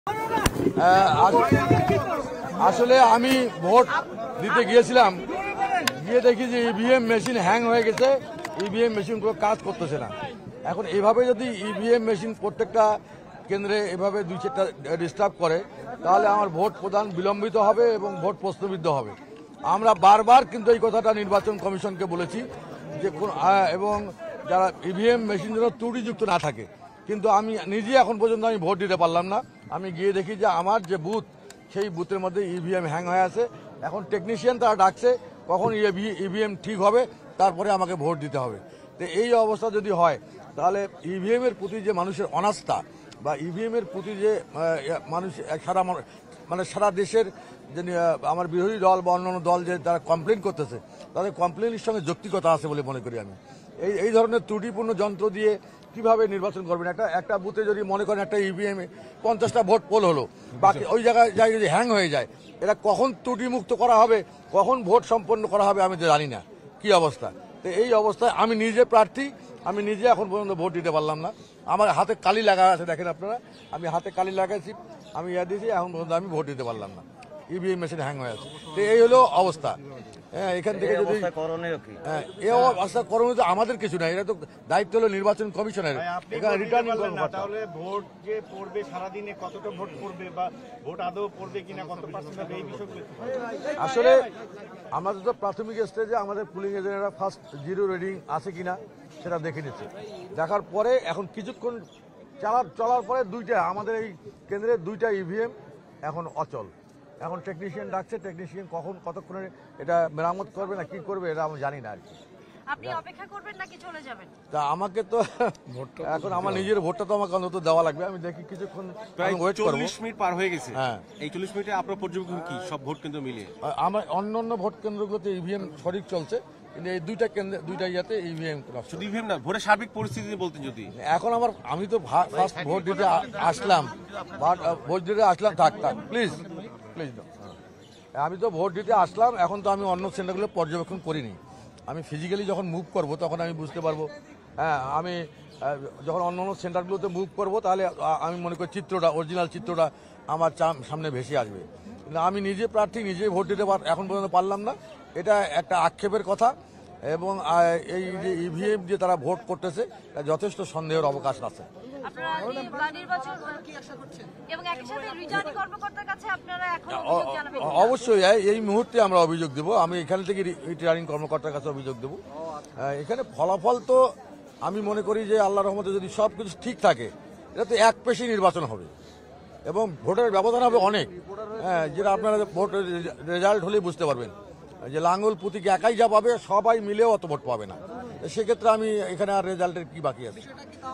আসলে আমি ভোট দিতে গিয়েছিলাম, গিয়ে দেখি যে ইভিএম মেশিন হ্যাং হয়ে গেছে, ইভিএম মেশিনগুলো কাজ করতেছে না। এখন এভাবে যদি ইভিএম মেশিন প্রত্যেকটা কেন্দ্রে এভাবে 2-4টা ডিস্টার্ব করে, তাহলে আমার ভোট প্রদান বিলম্বিত হবে এবং ভোট প্রশ্নবিদ্ধ হবে। আমরা বারবার কিন্তু এই কথাটা নির্বাচন কমিশনকে বলেছি যে এবং যারা ইভিএম মেশিন যেন ত্রুটিযুক্ত না থাকে। কিন্তু আমি নিজে এখন পর্যন্ত আমি ভোট দিতে পারলাম না। আমি গিয়ে দেখি যে আমার যে বুথ, সেই বুথের মধ্যে ইভিএম হ্যাং হয়ে আছে। এখন টেকনিশিয়ান তারা ডাকছে কখন ইভিএম ঠিক হবে, তারপরে আমাকে ভোট দিতে হবে। তো এই অবস্থা যদি হয়, তাহলে ইভিএম এর প্রতি যে মানুষের অনাস্থা বা ইভিএম এর প্রতি যে মানুষ সারা দেশের যে আমার বিরোধী দল বা অন্যান্য দল যে তারা কমপ্লেন করতেছে, তাদের কমপ্লেনের সঙ্গে যৌক্তিকতা আছে বলে মনে করি আমি। এই ধরনের ত্রুটিপূর্ণ যন্ত্র দিয়ে কিভাবে নির্বাচন করবেন? একটা বুথে যদি মনে করেন একটা ইভিএম 50টা ভোট পোল হলো, বাকি ওই জায়গায় যদি হ্যাং হয়ে যায়, এটা কখন ত্রুটিমুক্ত করা হবে, কখন ভোট সম্পন্ন করা হবে আমি তো জানি না কি অবস্থা। তো এই অবস্থায় আমি নিজে প্রার্থী, আমি নিজে এখন পর্যন্ত ভোট দিতে পারলাম না। আমার হাতে কালি লাগা আছে, দেখেন আপনারা, আমি হাতে কালি লাগাইছি, আমি দিয়েছি, এখন পর্যন্ত আমি ভোট দিতে পারলাম না, ইভিএম মেশিন হ্যাং হয়ে আছে। তো এই হলো অবস্থা। হ্যাঁ, এখান থেকে যদি এই অবস্থা করণীয় তো আমাদের কিছু নাই, এটা তো দায়িত্ব হলো নির্বাচন কমিশনের। এখানে রিটার্নিং কর্মকর্তা। তাহলে ভোট যে পড়বে সারাদিনে কতটা ভোট পড়বে বা ভোট আদৌ পড়বে কিনা, কত পার্সেন্ট হবে, এই বিষয়গুলো আসলে আমাদের তো প্রাথমিক স্টেজে আমাদের পুলিং এজেন্টরা ফার্স্ট জিরো রিডিং আছে কিনা সেটা দেখে নিচ্ছে। দেখার পরে এখন কিছুক্ষণ চলার পরে আমাদের এই কেন্দ্রে 2টা ইভিএম এখন অচল। এখন টেকনিশিয়ান ডাকছে, টেকনিশিয়ান কতক্ষণে এটা মেরামত করবে না কি করবে এটা আমি জানি না আর কি। আপনি অপেক্ষা করবেন নাকি চলে যাবেন? তা আমাকে তো এখন আমার নিজের ভোটটা তো আমাকে অন্তত দেওয়া লাগবে। আমি দেখি কিছুক্ষণ ওয়েট করব। 40 মিনিট পার হয়ে গেছে। হ্যাঁ, এই 40 মিনিটে আপনার পর্যবেক্ষণ কি সব ভোট কেন্দ্র মিলিয়ে? আমার অন্যান্য ভোট কেন্দ্রগুলোতে ইভিএম সঠিক চলছে, কিন্তু এই 2টা কেন্দ্রে 2টা ইয়াতে ইভিএম শুধু ইভিএম না, ভোটের সার্বিক পরিস্থিতি বলতেন যদি। এখন আমি তো ফার্স্ট ভোট দিতে আসলাম, থাক প্লিজ আমি তো ভোট দিতে আসলাম, এখন তো আমি অন্য সেন্টারগুলো পর্যবেক্ষণ করিনি। আমি ফিজিক্যালি যখন মুভ করব তখন আমি বুঝতে পারবো। হ্যাঁ, আমি যখন অন্য সেন্টারগুলোতে মুভ করব, তাহলে আমি মনে করি অরিজিনাল চিত্রটা আমার সামনে ভেসে আসবে। কিন্তু আমি নিজে প্রার্থী, নিজে ভোট দিতে এখন পর্যন্ত পারলাম না, এটা একটা আক্ষেপের কথা। এবং এই যে ইভিএম দিয়ে তারা ভোট করতেছে, যথেষ্ট সন্দেহের অবকাশ আছে। অবশ্যই এই মুহূর্তে আমরা অভিযোগ দেব, আমি এখান থেকে রিটার্নিং কর্মকর্তার কাছে অভিযোগ দেব। এখানে ফলাফল তো আমি মনে করি যে আল্লাহর রহমতে যদি সবকিছু ঠিক থাকে, এটা তো এক পেশি নির্বাচন হবে এবং ভোটের ব্যবধান হবে অনেক। হ্যাঁ, যেটা আপনারা ভোটের রেজাল্ট হলেই বুঝতে পারবেন যে লাঙ্গল পুতিকে একাই যা পাবে, সবাই মিলেও অত ভোট পাবে না। সেক্ষেত্রে আমি এখানে আর রেজাল্টের কি বাকি আছে?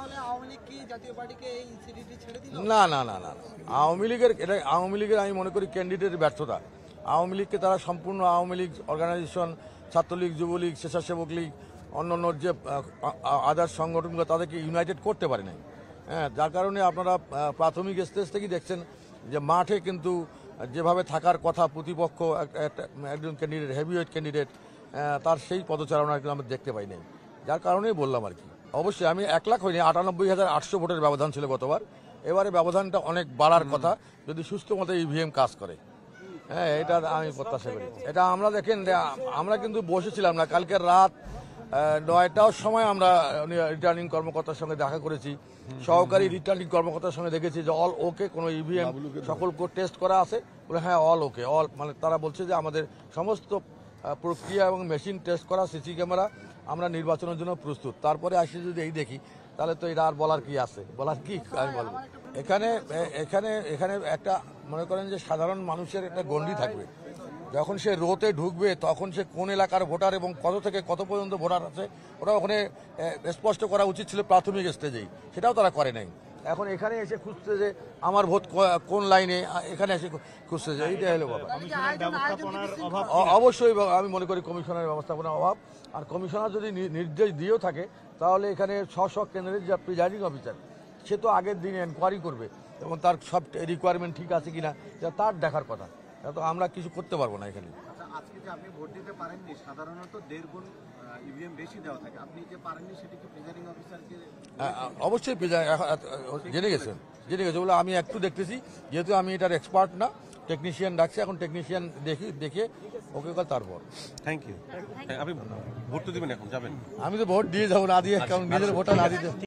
না, আওয়ামী লীগের আমি মনে করি ক্যান্ডিডেটের ব্যর্থতা। আওয়ামী লীগকে তারা সম্পূর্ণ আওয়ামী লীগ অর্গানাইজেশন, ছাত্রলীগ, যুবলীগ, স্বেচ্ছাসেবক লীগ, অন্যান্য যে আদার্স সংগঠনগুলো, তাদেরকে ইউনাইটেড করতে পারে নাই। হ্যাঁ, যার কারণে আপনারা প্রাথমিক স্টেজ থেকেই দেখছেন যে মাঠে কিন্তু যেভাবে থাকার কথা প্রতিপক্ষ একজন ক্যান্ডিডেট, হেভিওয়েট ক্যান্ডিডেট, তার সেই পদচারণা আমরা দেখতে পাই নাই। যার কারণেই বললাম আর কি। অবশ্যই আমি 1 লাখ হয়নি, 98,800 ভোটের ব্যবধান ছিল গতবার। এবারে ব্যবধানটা অনেক বাড়ার কথা যদি সুস্থ মতো ইভিএম কাজ করে। হ্যাঁ, এটা আমি প্রত্যাশা করি। এটা আমরা দেখেন, আমরা কিন্তু বসেছিলাম না, কালকের রাত 9টার সময় আমরা রিটার্নিং কর্মকর্তার সঙ্গে দেখা করেছি। সহকারী রিটার্নিং কর্মকর্তার সঙ্গে দেখেছি যে অল ওকে, কোনো ইভিএম সকল টেস্ট করা আছে বলে, হ্যাঁ অল ওকে, মানে তারা বলছে যে আমাদের সমস্ত প্রক্রিয়া এবং মেশিন টেস্ট করা, সিসি ক্যামেরা, আমরা নির্বাচনের জন্য প্রস্তুত। তারপরে আসি যদি এই দেখি, তাহলে তো এটা আর বলার কি আছে, বলার কি আমি বলবো। এখানে একটা মনে করেন যে সাধারণ মানুষের একটা গণ্ডি থাকবে। যখন সে রোতে ঢুকবে, তখন সে কোন এলাকার ভোটার এবং কত থেকে কত পর্যন্ত ভোটার আছে, ওটা ওখানে স্পষ্ট করা উচিত ছিল প্রাথমিক স্টেজেই, সেটাও তারা করে নাই। এখন এখানে এসে খুঁজছে যে আমার ভোট কোন লাইনে, এখানে এসে খুঁজছে যে এইটা হলো বাবা। অবশ্যই আমি মনে করি কমিশনের ব্যবস্থাপনার অভাব। আর কমিশনার যদি নির্দেশ দিয়েও থাকে, তাহলে এখানে স্ব কেন্দ্রের যে প্রিজাইডিং অফিসার, সে তো আগের দিন এনকোয়ারি করবে এবং তার সব রিকোয়ারমেন্ট ঠিক আছে কিনা তার দেখার কথা। তো আমরা কিছু করতে পারবো না এখানে। আজকে যে আপনি ভোট দিতে পারেননি, সাধারণত 1.5 গুণ ইভিএম বেশি দেওয়া থাকে, আপনি যে পারেননি সেটা কি প্রিজাইডিং অফিসারকে? অবশ্যই জেনে গেছে বলে আমি একটু দেখতেছি, যেহেতু আমি এটার এক্সপার্ট না, টেকনিশিয়ান ডাকছে, এখন টেকনিশিয়ান দেখে ওকে কল তারপর। Thank you. আপনি ভোট তো দিবেন, এখন যাবেন? আমি তো ভোট দিয়ে যাবো, না দিয়ে কারণ নিজের ভোটটা না দিতে